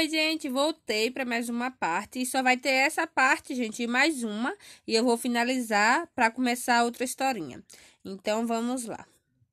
Oi, gente, voltei para mais uma parte e só vai ter essa parte, gente, e mais uma, e eu vou finalizar para começar outra historinha. Então, vamos lá.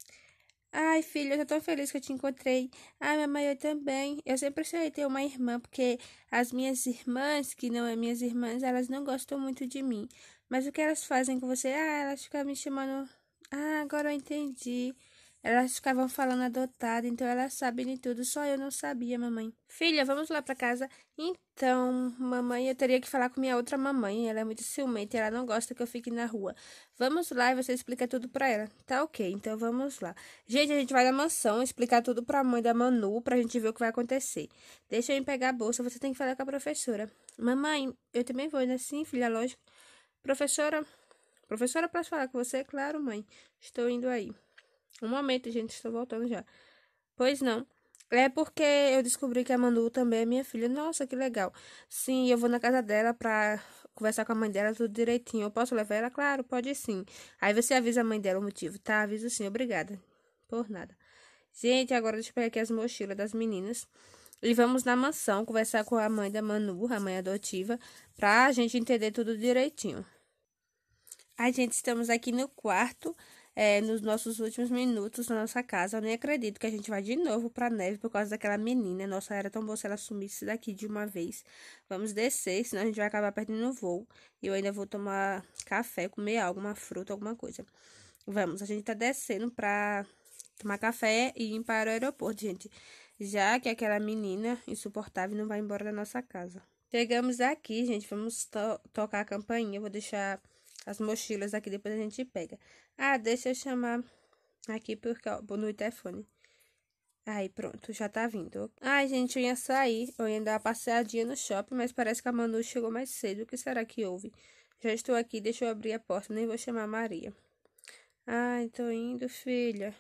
Ai, filha, eu tô tão feliz que eu te encontrei. Ai, mamãe, eu também. Eu sempre sonhei ter uma irmã, porque as minhas irmãs, que não é minhas irmãs, elas não gostam muito de mim. Mas o que elas fazem com você? Ah, elas ficam me chamando. Ah, agora eu entendi. Elas ficavam falando adotada, então elas sabem de tudo. Só eu não sabia, mamãe. Filha, vamos lá pra casa. Então, mamãe, eu teria que falar com minha outra mamãe. Ela é muito ciumenta e ela não gosta que eu fique na rua. Vamos lá e você explica tudo pra ela. Tá ok, então vamos lá. Gente, a gente vai na mansão explicar tudo pra mãe da Manu pra gente ver o que vai acontecer. Deixa eu ir pegar a bolsa, você tem que falar com a professora. Mamãe, eu também vou, né? Sim, filha, lógico. Professora, professora, posso falar com você? Claro, mãe. Estou indo aí. Um momento, gente, estou voltando já. Pois não. É porque eu descobri que a Manu também é minha filha. Nossa, que legal. Sim, eu vou na casa dela pra conversar com a mãe dela tudo direitinho. Eu posso levar ela? Claro, pode sim. Aí você avisa a mãe dela o motivo, tá? Aviso sim, obrigada. Por nada. Gente, agora deixa eu pegar aqui as mochilas das meninas. E vamos na mansão conversar com a mãe da Manu, a mãe adotiva, pra gente entender tudo direitinho. Ai, gente, estamos aqui no quarto, nos nossos últimos minutos na nossa casa. Eu nem acredito que a gente vai de novo pra neve por causa daquela menina. Nossa, era tão bom se ela sumisse daqui de uma vez. Vamos descer, senão a gente vai acabar perdendo o voo. E eu ainda vou tomar café, comer algo, uma fruta, alguma coisa. Vamos, a gente tá descendo pra tomar café e ir para o aeroporto, gente. Já que aquela menina insuportável não vai embora da nossa casa. Chegamos aqui, gente. Vamos tocar a campainha. Eu vou deixar as mochilas aqui, depois a gente pega. Ah, deixa eu chamar aqui porque, ó, no telefone. Aí, pronto, já tá vindo. Ai, gente, eu ia sair, eu ia dar uma passeadinha no shopping, mas parece que a Manu chegou mais cedo. O que será que houve? Já estou aqui, deixa eu abrir a porta, nem vou chamar a Maria. Ai, tô indo, filha.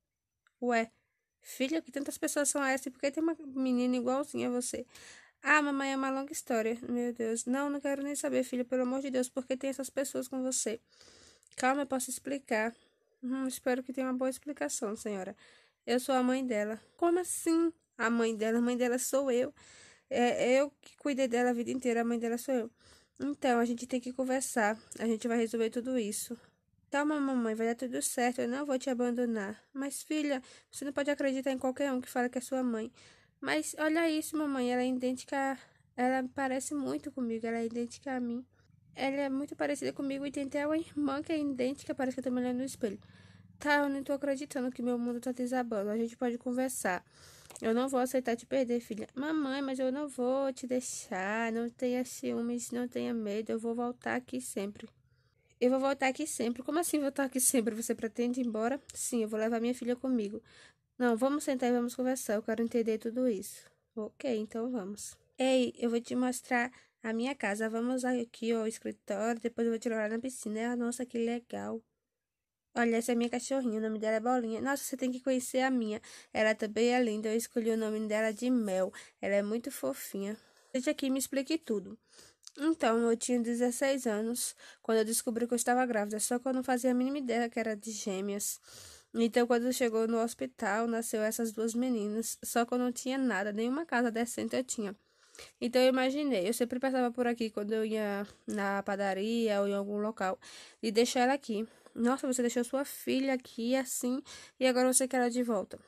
Ué, filha, que tantas pessoas são essas? Por que tem uma menina igualzinha a você? Ah, mamãe, é uma longa história. Meu Deus. Não, não quero nem saber, filha, pelo amor de Deus, por que tem essas pessoas com você? Calma, eu posso explicar. Espero que tenha uma boa explicação, senhora. Eu sou a mãe dela. Como assim? A mãe dela? A mãe dela sou eu. É eu que cuidei dela a vida inteira, a mãe dela sou eu. Então, a gente tem que conversar. A gente vai resolver tudo isso. Calma, mamãe, vai dar tudo certo. Eu não vou te abandonar. Mas, filha, você não pode acreditar em qualquer um que fala que é sua mãe. Mas olha isso, mamãe. Ela é idêntica. Ela parece muito comigo. Ela é idêntica a mim. Ela é muito parecida comigo e tem até uma irmã que é idêntica. Parece que eu tô me olhando no espelho. Tá, eu não tô acreditando que meu mundo tá desabando. A gente pode conversar. Eu não vou aceitar te perder, filha. Mamãe, mas eu não vou te deixar. Não tenha ciúmes, não tenha medo. Eu vou voltar aqui sempre. Eu vou voltar aqui sempre. Como assim voltar aqui sempre? Você pretende ir embora? Sim, eu vou levar minha filha comigo. Não, vamos sentar e vamos conversar. Eu quero entender tudo isso. Ok, então vamos. Ei, eu vou te mostrar a minha casa. Vamos aqui ao escritório. Depois eu vou te levar na piscina. Ah, nossa, que legal. Olha, essa é minha cachorrinha. O nome dela é Bolinha. Nossa, você tem que conhecer a minha. Ela também é linda. Eu escolhi o nome dela de Mel. Ela é muito fofinha. Deixa aqui e me explique tudo. Então, eu tinha 16 anos quando eu descobri que eu estava grávida, só que eu não fazia a mínima ideia que era de gêmeas. Então, quando chegou no hospital, nasceu essas duas meninas, só que eu não tinha nada, nenhuma casa decente eu tinha. Então, eu imaginei, eu sempre passava por aqui quando eu ia na padaria ou em algum local e deixar ela aqui. Nossa, você deixou sua filha aqui assim e agora você quer ela de volta.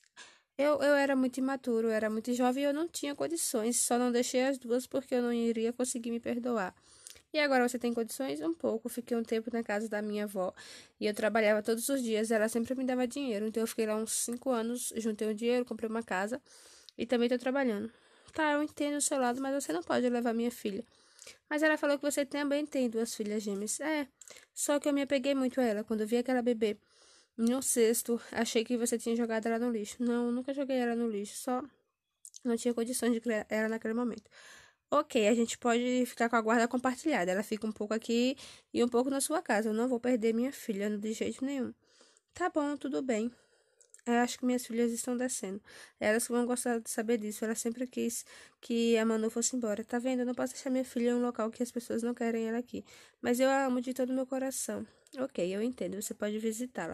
Eu era muito imaturo, eu era muito jovem e eu não tinha condições. Só não deixei as duas porque eu não iria conseguir me perdoar. E agora você tem condições? Um pouco. Fiquei um tempo na casa da minha avó e eu trabalhava todos os dias. Ela sempre me dava dinheiro. Então eu fiquei lá uns 5 anos, juntei o dinheiro, comprei uma casa e também tô trabalhando. Tá, eu entendo o seu lado, mas você não pode levar minha filha. Mas ela falou que você também tem duas filhas gêmeas. É, só que eu me apeguei muito a ela quando eu vi aquela bebê. No cesto, achei que você tinha jogado ela no lixo. Não, nunca joguei ela no lixo, só não tinha condições de criar ela naquele momento. Ok, a gente pode ficar com a guarda compartilhada. Ela fica um pouco aqui e um pouco na sua casa. Eu não vou perder minha filha de jeito nenhum. Tá bom, tudo bem. Eu acho que minhas filhas estão descendo. Elas vão gostar de saber disso. Ela sempre quis que a Manu fosse embora. Tá vendo? Eu não posso deixar minha filha em um local que as pessoas não querem ela aqui. Mas eu a amo de todo o meu coração. Ok, eu entendo. Você pode visitá-la.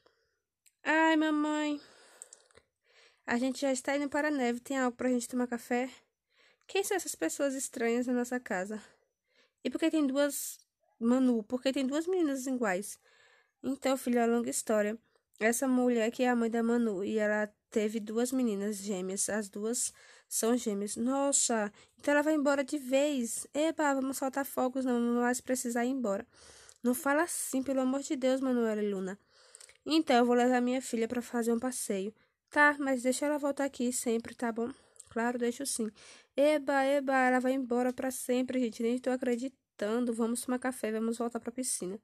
Ai, mamãe. A gente já está indo para a neve. Tem algo pra gente tomar café? Quem são essas pessoas estranhas na nossa casa? E por que tem duas Manu? Por que tem duas meninas iguais? Então, filho, é uma longa história. Essa mulher que é a mãe da Manu e ela teve duas meninas gêmeas. As duas são gêmeas. Nossa, então ela vai embora de vez. Eba, vamos soltar fogos, não mais precisar ir embora. Não fala assim, pelo amor de Deus, Manuela e Luna. Então, eu vou levar minha filha para fazer um passeio. Tá, mas deixa ela voltar aqui sempre, tá bom? Claro, deixo sim. Eba, ela vai embora para sempre, gente. Nem tô acreditando. Vamos tomar café, vamos voltar pra piscina.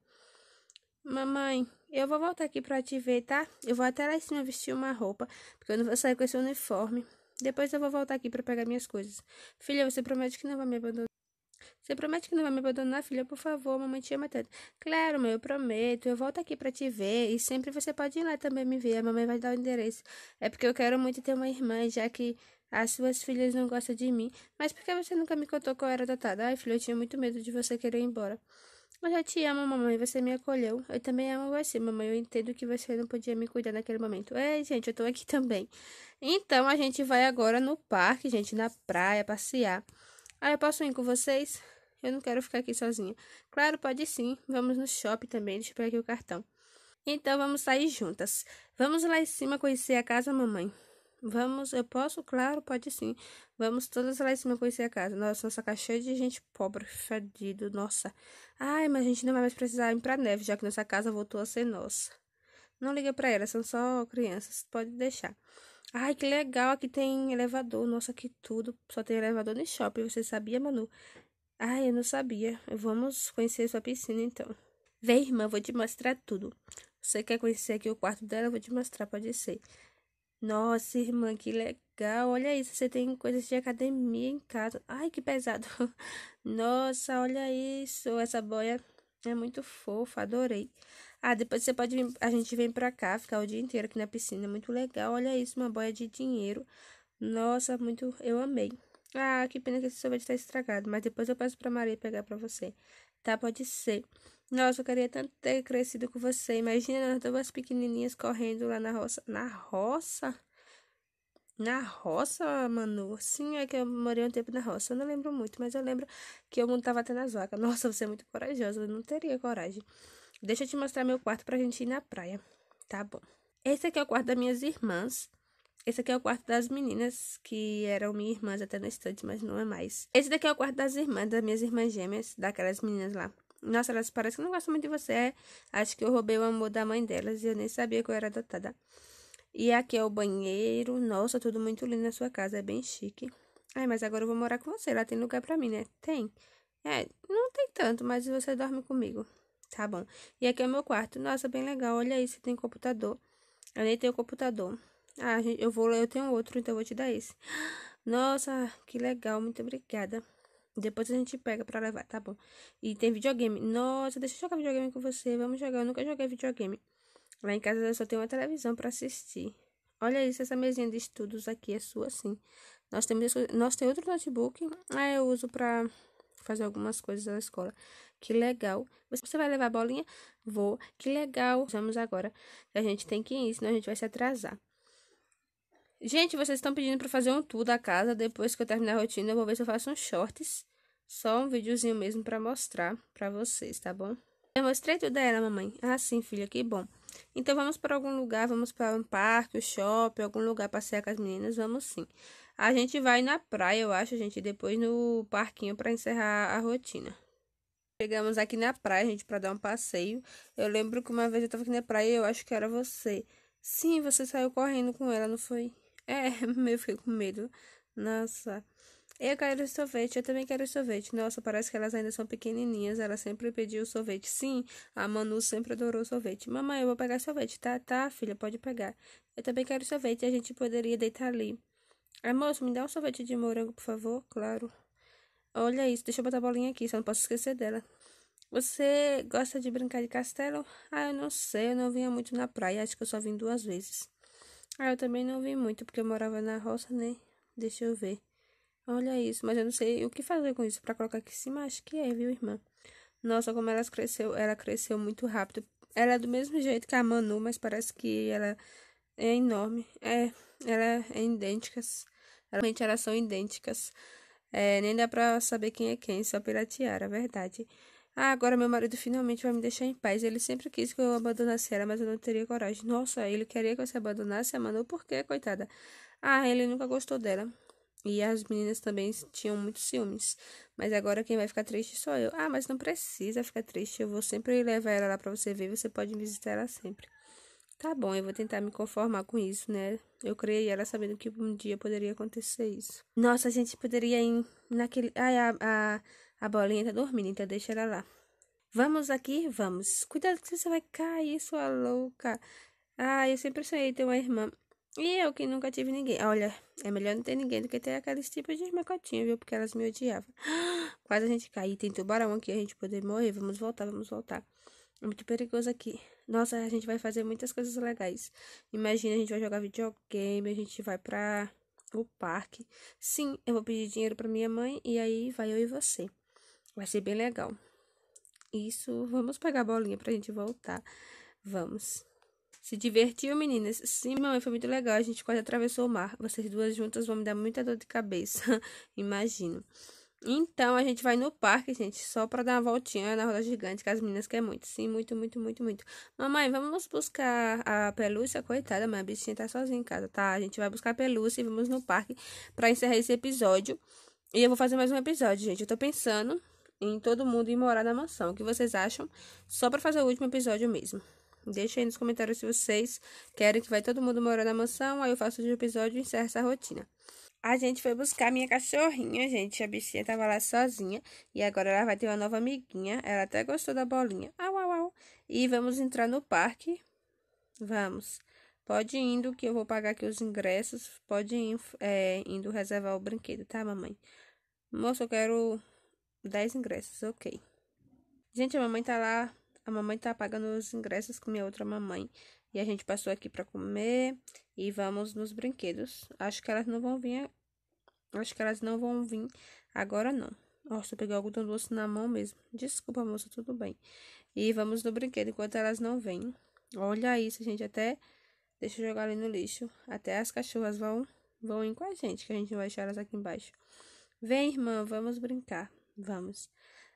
Mamãe, eu vou voltar aqui pra te ver, tá? Eu vou até lá em cima vestir uma roupa, porque eu não vou sair com esse uniforme. Depois eu vou voltar aqui pra pegar minhas coisas. Filha, você promete que não vai me abandonar? Você promete que não vai me abandonar, filha? Por favor, mamãe te ama tanto. Claro, mãe, eu prometo. Eu volto aqui pra te ver e sempre você pode ir lá também me ver. A mamãe vai dar o endereço. É porque eu quero muito ter uma irmã, já que as suas filhas não gostam de mim. Mas por que você nunca me contou que eu era adotada? Ai, filha, eu tinha muito medo de você querer ir embora. Eu já te amo, mamãe. Você me acolheu. Eu também amo você, mamãe. Eu entendo que você não podia me cuidar naquele momento. Ei, gente, eu tô aqui também. Então, a gente vai agora no parque, gente, na praia, passear. Ah, eu posso ir com vocês? Eu não quero ficar aqui sozinha. Claro, pode sim. Vamos no shopping também. Deixa eu pegar aqui o cartão. Então, vamos sair juntas. Vamos lá em cima conhecer a casa, mamãe. Vamos, eu posso? Claro, pode sim. Vamos todas lá em cima conhecer a casa. Nossa casa cheia de gente pobre, fedido, nossa. Ai, mas a gente não vai mais precisar ir pra neve, já que nossa casa voltou a ser nossa. Não liga pra elas, são só crianças. Pode deixar. Ai, que legal, aqui tem elevador. Nossa, que tudo. Só tem elevador no shopping. Você sabia, Manu? Ai, eu não sabia. Vamos conhecer sua piscina, então. Vem, irmã, vou te mostrar tudo. Você quer conhecer aqui o quarto dela? Eu vou te mostrar, pode ser. Nossa, irmã, que legal. Olha isso, você tem coisas de academia em casa. Ai, que pesado. Nossa, olha isso. Essa boia é muito fofa, adorei. Ah, depois você pode vir, a gente vem pra cá, ficar o dia inteiro aqui na piscina. Muito legal. Olha isso, uma boia de dinheiro. Nossa, muito, eu amei. Ah, que pena que esse sorvete tá estragado, mas depois eu peço pra Maria pegar pra você. Tá, pode ser. Nossa, eu queria tanto ter crescido com você. Imagina nós duas pequenininhas correndo lá na roça. Na roça? Na roça, Manu? Sim, é que eu morei um tempo na roça. Eu não lembro muito, mas eu lembro que eu montava até nas vacas. Nossa, você é muito corajosa. Eu não teria coragem. Deixa eu te mostrar meu quarto pra gente ir na praia. Tá bom. Esse aqui é o quarto das minhas irmãs. Esse aqui é o quarto das meninas, que eram minhas irmãs até no instante, mas não é mais. Esse daqui é o quarto das irmãs, das minhas irmãs gêmeas, daquelas meninas lá. Nossa, elas parecem que não gostam muito de você. Acho que eu roubei o amor da mãe delas e eu nem sabia que eu era adotada. E aqui é o banheiro. Nossa, tudo muito lindo na sua casa, é bem chique. Ai, mas agora eu vou morar com você. Lá tem lugar pra mim, né? Tem. É, não tem tanto, mas você dorme comigo. Tá bom. E aqui é o meu quarto. Nossa, bem legal. Olha aí, você tem computador. Eu nem tenho computador. Ah, eu tenho outro, então eu vou te dar esse. Nossa, que legal, muito obrigada. Depois a gente pega pra levar, tá bom? E tem videogame. Nossa, deixa eu jogar videogame com você. Vamos jogar. Eu nunca joguei videogame. Lá em casa eu só tenho uma televisão pra assistir. Olha isso, essa mesinha de estudos aqui é sua, sim. Nós temos outro notebook. Ah, eu uso pra fazer algumas coisas da escola. Que legal. Você vai levar a bolinha? Vou. Que legal. Vamos agora. A gente tem que ir, senão a gente vai se atrasar. Gente, vocês estão pedindo pra fazer um tour da casa. Depois que eu terminar a rotina, eu vou ver se eu faço uns shorts. Só um videozinho mesmo pra mostrar pra vocês, tá bom? Eu mostrei tudo a ela, mamãe. Ah, sim, filha, que bom. Então vamos para algum lugar, vamos para um parque, um shopping, algum lugar passear com as meninas, vamos sim. A gente vai na praia, eu acho, gente, depois no parquinho para encerrar a rotina. Chegamos aqui na praia, gente, para dar um passeio. Eu lembro que uma vez eu tava aqui na praia e eu acho que era você. Sim, você saiu correndo com ela, não foi? É, eu fiquei com medo. Nossa. Eu quero sorvete, eu também quero sorvete. Nossa, parece que elas ainda são pequenininhas. Ela sempre pediu sorvete. Sim, a Manu sempre adorou sorvete. Mamãe, eu vou pegar sorvete, tá? Tá, filha, pode pegar. Eu também quero sorvete. A gente poderia deitar ali. Ah, moço, me dá um sorvete de morango, por favor? Claro. Olha isso, deixa eu botar a bolinha aqui, só não posso esquecer dela. Você gosta de brincar de castelo? Ah, eu não sei, eu não vinha muito na praia. Acho que eu só vim 2 vezes. Ah, eu também não vim muito, porque eu morava na roça, né? Deixa eu ver. Olha isso, mas eu não sei o que fazer com isso pra colocar aqui em cima. Acho que é, viu, irmã? Nossa, como ela cresceu muito rápido. Ela é do mesmo jeito que a Manu, mas parece que ela é enorme. É, ela é idênticas. Realmente elas são idênticas. Nem dá pra saber quem é quem, só pela tiara, é verdade. Ah, agora meu marido finalmente vai me deixar em paz. Ele sempre quis que eu abandonasse ela, mas eu não teria coragem. Nossa, ele queria que eu se abandonasse, Amanda. Por quê, coitada? Ah, ele nunca gostou dela. E as meninas também tinham muitos ciúmes. Mas agora quem vai ficar triste sou eu. Ah, mas não precisa ficar triste. Eu vou sempre levar ela lá pra você ver. Você pode visitar ela sempre. Tá bom, eu vou tentar me conformar com isso, né? Eu criei ela sabendo que um dia poderia acontecer isso. Nossa, a gente poderia ir naquele. Ai, a bolinha tá dormindo, então deixa ela lá. Vamos aqui? Vamos. Cuidado que você vai cair, sua louca. Ah, eu sempre sonhei ter uma irmã. E eu que nunca tive ninguém. Olha, é melhor não ter ninguém do que ter aqueles tipos de macotinha, viu? Porque elas me odiavam. Quase a gente caiu. Tem tubarão aqui, a gente poder morrer. Vamos voltar, vamos voltar. É muito perigoso aqui. Nossa, a gente vai fazer muitas coisas legais. Imagina, a gente vai jogar videogame, a gente vai pra o parque. Sim, eu vou pedir dinheiro pra minha mãe e aí vai eu e você. Vai ser bem legal. Isso, vamos pegar a bolinha pra gente voltar. Vamos. Se divertiu, meninas? Sim, mamãe, foi muito legal. A gente quase atravessou o mar. Vocês duas juntas vão me dar muita dor de cabeça. Imagino. Então, a gente vai no parque, gente, só pra dar uma voltinha na roda gigante, que as meninas querem muito. Sim, muito, muito, muito, muito. Mamãe, vamos buscar a pelúcia? Coitada, mãe, a bichinha tá sozinha em casa, tá? A gente vai buscar a pelúcia e vamos no parque pra encerrar esse episódio. E eu vou fazer mais um episódio, gente. Eu tô pensando em todo mundo ir morar na mansão. O que vocês acham? Só pra fazer o último episódio mesmo. Deixa aí nos comentários se vocês querem que vai todo mundo morar na mansão. Aí eu faço o episódio e encerro essa rotina. A gente foi buscar minha cachorrinha, gente. A bichinha tava lá sozinha. E agora ela vai ter uma nova amiguinha. Ela até gostou da bolinha. Au, au, au. E vamos entrar no parque. Vamos. Pode ir indo que eu vou pagar aqui os ingressos. Pode ir indo reservar o brinquedo, tá, mamãe? Moça, eu quero 10 ingressos, ok. Gente, a mamãe tá lá. A mamãe tá pagando os ingressos com minha outra mamãe. E a gente passou aqui pra comer. E vamos nos brinquedos. Acho que elas não vão vir. Acho que elas não vão vir agora, não. Nossa, eu peguei algodão doce na mão mesmo. Desculpa, moça, tudo bem. E vamos no brinquedo enquanto elas não vêm. Olha isso, gente. Até. Deixa eu jogar ali no lixo. Até as cachorras vão ir com a gente, que a gente não vai deixar elas aqui embaixo. Vem, irmã, vamos brincar. Vamos.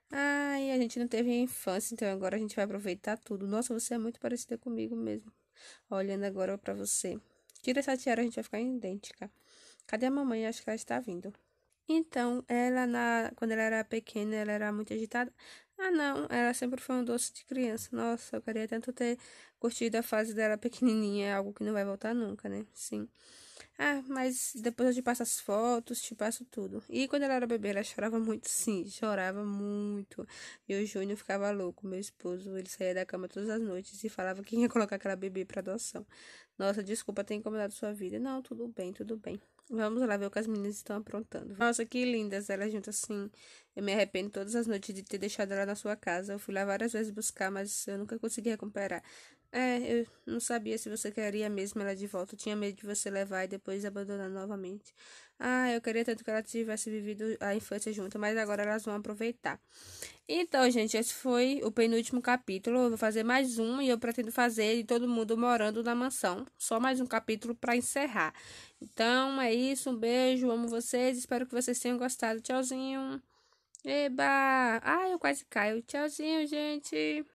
Ai, a gente não teve infância, então agora a gente vai aproveitar tudo. Nossa, você é muito parecida comigo mesmo. Olhando agora pra você. Tira essa tiara, a gente vai ficar idêntica. Cadê a mamãe? Acho que ela está vindo. Então, quando ela era pequena, ela era muito agitada. Ah, não, ela sempre foi um doce de criança. Nossa, eu queria tanto ter curtido a fase dela pequenininha, é algo que não vai voltar nunca, né? Sim. Ah, mas depois eu te passo as fotos, te passo tudo. E quando ela era bebê, ela chorava muito, sim, chorava muito. E o Júnior ficava louco, meu esposo. Ele saía da cama todas as noites e falava que ia colocar aquela bebê para adoção. Nossa, desculpa ter incomodado sua vida. Não, tudo bem, tudo bem. Vamos lá ver o que as meninas estão aprontando. Nossa, que lindas elas juntas assim. Eu me arrependo todas as noites de ter deixado ela na sua casa. Eu fui lá várias vezes buscar, mas eu nunca consegui recuperar. Eu não sabia se você queria mesmo ela de volta. Eu tinha medo de você levar e depois abandonar novamente. Ah, eu queria tanto que ela tivesse vivido a infância junto, mas agora elas vão aproveitar. Então, gente, esse foi o penúltimo capítulo. Eu vou fazer mais um e eu pretendo fazer de todo mundo morando na mansão. Só mais um capítulo para encerrar. Então, é isso. Um beijo, amo vocês. Espero que vocês tenham gostado. Tchauzinho. Eba! Ai, eu quase caio. Tchauzinho, gente.